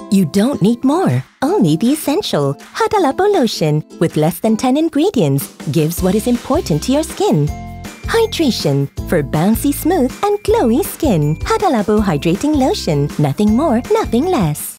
You don't need more, only the essential. Hada Labo lotion with less than 10 ingredients gives what is important to your skin. Hydration for bouncy, smooth and glowy skin. Hada Labo Hydrating Lotion. Nothing more, nothing less.